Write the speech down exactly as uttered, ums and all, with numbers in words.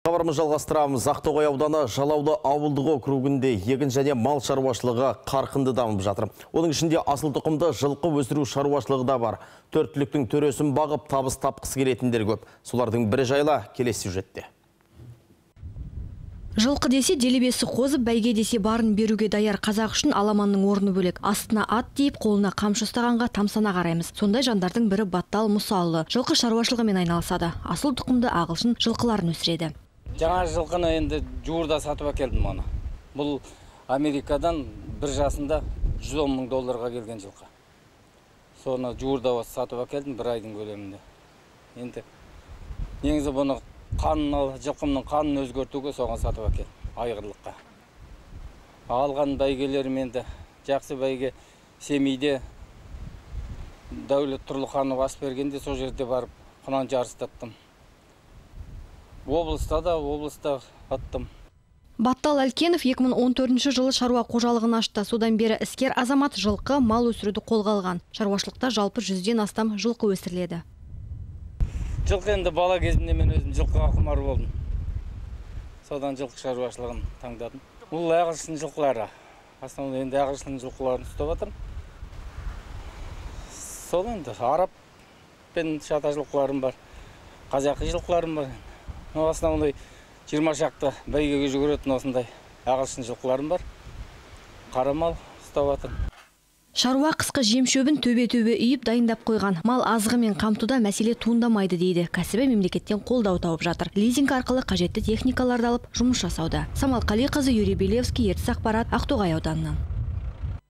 Хабарымыз жалғастырамыз. Ақтоғай ауданы Жалаулы ауылдық округінде егін және мал шаруашылығы қарқынды дамып жатыр. Оның ішінде асыл тұқымды жылқы өсіру шаруашылығы да бар. Төрт түліктің төресін бағып, табыс тапқысы келетіндер көп. Солардың бірі жайлы келесі сюжетте. Жылқы десе делебесі қозып, бәйге десе барын беруге даяр қазақ үшін аламанның орны бөлек. Астына ат дейіп, қолына қамшы ұстағанға тамсана қараймыз. Сондай жандардың бірі Баттал Мұсалы. Жылқы шаруашылығымен айналысады. Асыл тұқымды ағылшын жылқыларын өсіреді. Жаңа жылқыны енді жуырда сатып әкелдім оны. Бұл Америкадан бір жасында жүз он мың долларға келген жылқы. Соны жуырда сатып әкелдім бір айдың көлемінде. Енді негізі бұны қанын, жылқымның қанын өзгертуге соған сатып әкелдім, айғырлыққа. Алған бәйгелерім енді жақсы бәйге Семейде Дәулет Тұрлыханов ас бергенде сол жерде барып құнан жарыстаттым. Облыста да, облыста аттым. Баттал Әлкенов екі мың он төртінші жылы шаруа қожалығын ашты. Содан бері іскер азамат жылқы, мал өсіруді қолға алған. Шаруашылықта жалпы жүзден астам жылқы өсіріледі. Жылқы енді бала кезімде мен өзім жылқыға құмар болдым. Содан жылқы шаруашылығын таңдадым. Бұл ағылшын жылқылары. Астанада енді ағылшын жылқыларын ұстап жатырмын. Сол енді араб пен шата жылқыларым бар, қазақы жылқыларым бар. Осындай жиырма шақты бәйгеге жүгіретін осындай ағылшын жылқыларым бар. Қарамал ұстап жатырмын. Шаруа қысқы жем-шөбін төбе-төбе үйіп дайындап қойған. Мал азығымен қамтуда мәселе туындамайды дейді. Кәсібі мемлекеттен қолдау тауып жатыр. Лизинг арқылы қажетті техникаларды алып жұмыс жасауда. Самал Қалиқызы, Юрий Белевский, Ертіс ақпарат, Ақтоғай ауданынан.